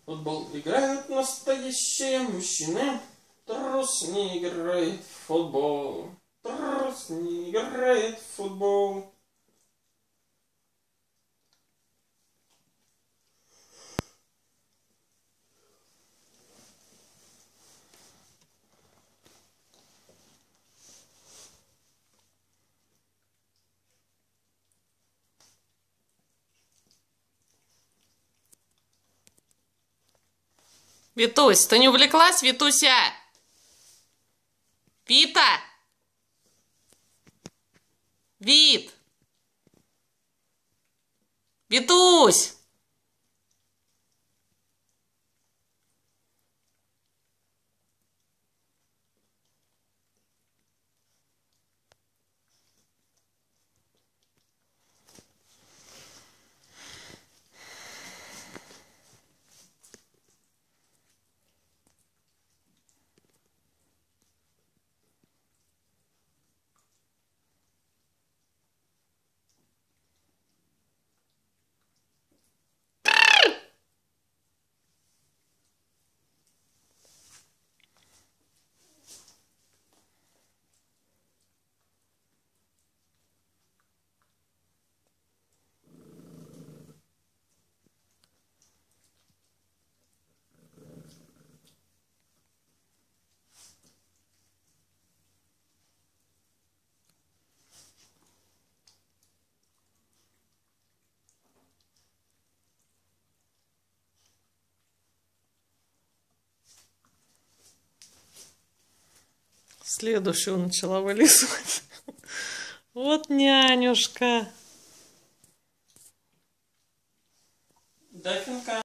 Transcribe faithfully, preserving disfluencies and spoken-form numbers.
Футбол играют настоящие мужчины. Трус не играет в футбол. Трус не играет в футбол. Витусь, ты не увлеклась, Витуся? Вита! Вит! Витусь! Следующую начала вылизывать. Вот нянюшка. Дай пинка.